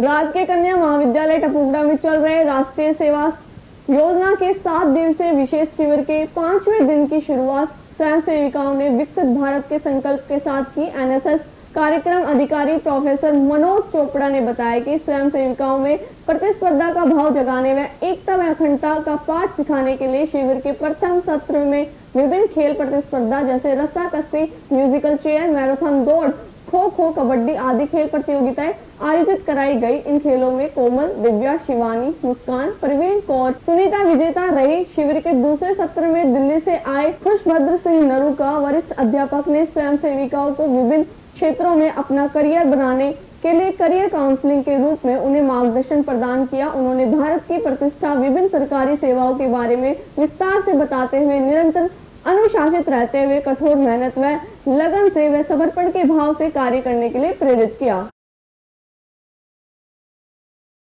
राजकीय कन्या महाविद्यालय टपुगड़ा में चल रहे राष्ट्रीय सेवा योजना के 7 दिवसीय विशेष शिविर के 5वें दिन की शुरुआत स्वयं सेविकाओं ने विकसित भारत के संकल्प के साथ की। एनएसएस कार्यक्रम अधिकारी प्रोफेसर मनोज चोपड़ा ने बताया कि स्वयं सेविकाओं में प्रतिस्पर्धा का भाव जगाने व एकता व अखंडता का पाठ सिखाने के लिए शिविर के प्रथम सत्र में विभिन्न खेल प्रतिस्पर्धा जैसे रस्साकसी, म्यूजिकल चेयर, मैराथन दौड़, खो खो, कबड्डी आदि खेल प्रतियोगिताएं आयोजित कराई गई। इन खेलों में कोमल, दिव्या, शिवानी, मुस्कान, प्रवीण कौर, सुनीता विजेता रही। शिविर के दूसरे सत्र में दिल्ली से आए खुशभद्र सिंह नरूका वरिष्ठ अध्यापक ने स्वयं सेविकाओं को विभिन्न क्षेत्रों में अपना करियर बनाने के लिए करियर काउंसलिंग के रूप में उन्हें मार्गदर्शन प्रदान किया। उन्होंने भारत की प्रतिष्ठा, विभिन्न सरकारी सेवाओं के बारे में विस्तार से बताते हुए निरंतर अनुशासित रहते हुए कठोर मेहनत व लगन से व समर्पण के भाव से कार्य करने के लिए प्रेरित किया।